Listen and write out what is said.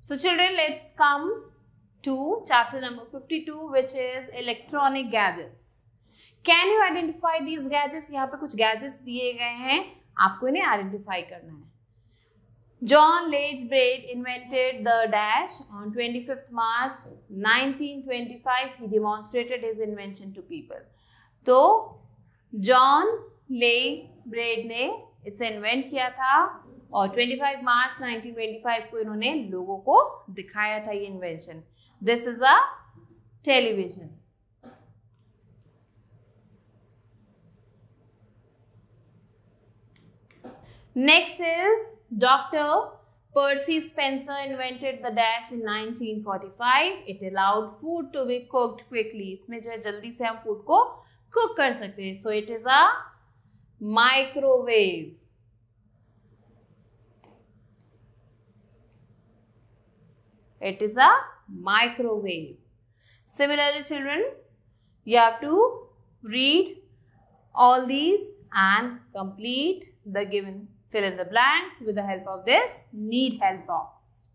So children, let's come to chapter number 52, which is electronic gadgets. Can you identify these gadgets? यहाँ पे कुछ gadgets दिए गए हैं, आपको इन्हें identify करना है. John Lage Braid invented the dash on 25th March 1925. He demonstrated his invention to people. तो John Lage Braid ने इसे invent किया था और 25 मार्च 1925 को इन्होंने लोगों को दिखाया था ये invention. This is a television. Next is Dr. Percy Spencer invented the dash in 1945. It allowed food to be cooked quickly. इसमें जो है जल्दी से हम food को cook कर सकते हैं. So it is a microwave. It is a microwave. Similarly, children, you have to read all these and complete the given fill in the blanks with the help of this need help box.